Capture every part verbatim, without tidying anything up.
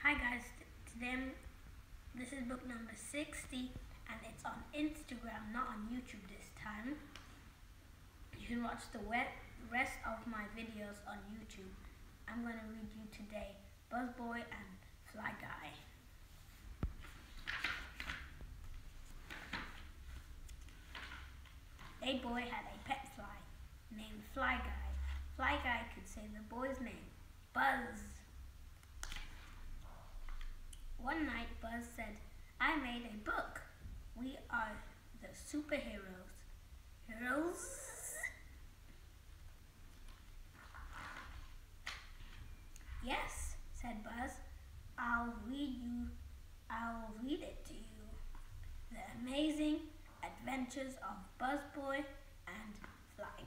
Hi guys, today I'm, this is book number sixty and it's on Instagram, not on YouTube this time. You can watch the rest of my videos on YouTube. I'm going to read you today Buzzboy and Fly Guy. A boy had a pet fly named Fly Guy. Fly Guy could say the boy's name, Buzz. One night, Buzz said, I made a book. We are the superheroes. Heroes? Yes, said Buzz. I'll read you, I'll read it to you. The Amazing Adventures of Buzzboy and Fly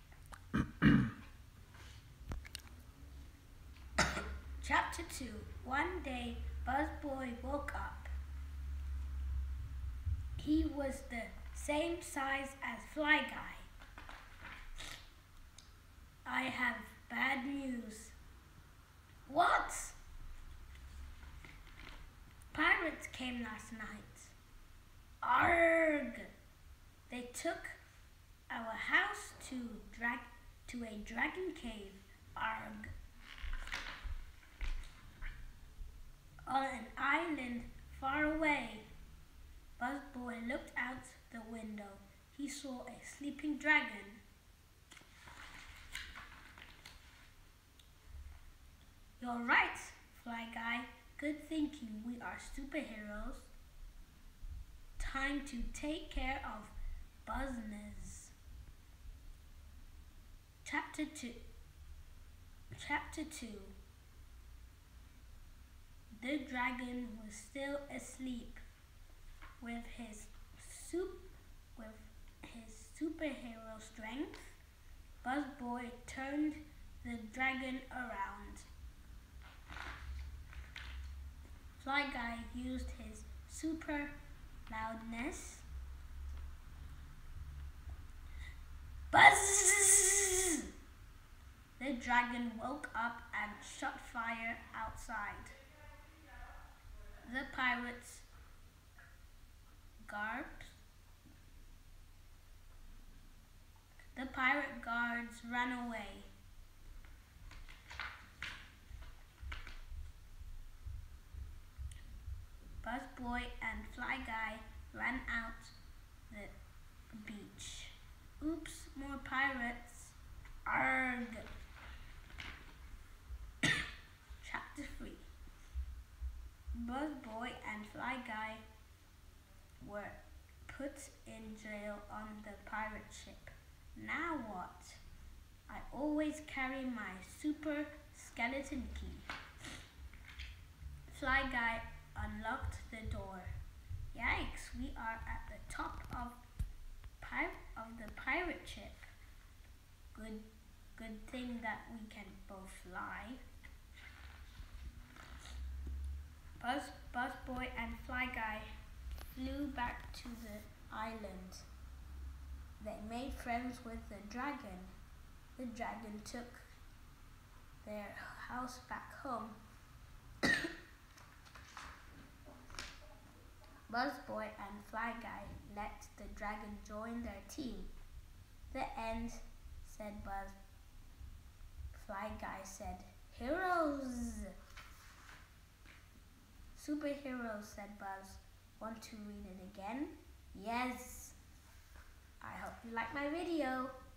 Guy. Chapter two. One day, Buzzboy woke up. He was the same size as Fly Guy. I have bad news. What? Pirates came last night. Arrgh! They took our house to drag to a dragon cave. Arrgh! On an island far away, Buzzboy looked out the window. He saw a sleeping dragon. You're right, Fly Guy. Good thinking. We are superheroes. Time to take care of business. Chapter two. Chapter two. The dragon was still asleep. With his soup, with his superhero strength, Buzzboy turned the dragon around. Fly Guy used his super loudness. Buzz! The dragon woke up and shot fire outside. The pirates guards. The pirate guards ran away. Buzzboy and Fly Guy ran out the beach. Oops, more pirates. Arrgh! Chapter three. Buzzboy and Fly Guy were put in jail on the pirate ship. Now what? I always carry my super skeleton key. Fly Guy unlocked the door. Yikes, we are at the top of pir- of the pirate ship. Good, good thing that we can both fly. Buzz, Buzzboy and Fly Guy flew back to the island. They made friends with the dragon. The dragon took their house back home. Buzzboy and Fly Guy let the dragon join their team. The end, said Buzz. Fly Guy said, Heroes! Superheroes, said Buzz. Want to read it again? Yes! I hope you like my video.